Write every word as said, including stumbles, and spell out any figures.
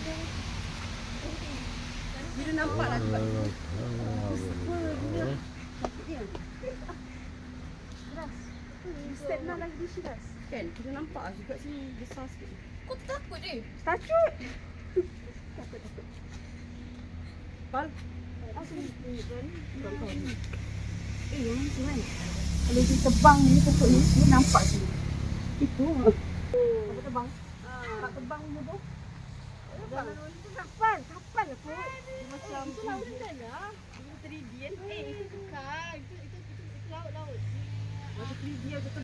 Bila nampak lah sebab Step nak lagi keras. kan, kita nampak lah juga sini besar sikit. Kau takut je? Takut. Takut takut. Pal, Eh, yang ni kan. Kalau dia tebang ni pokok ni, dia nampak sini. Itu. Apa tebang? Tak tebang ni tu. Jangan itu kapal, kapal apa? Macam itu laut lah. Itu tiga D kan? Eh, itu bukan. Itu itu itu laut-laut. Macam tiga D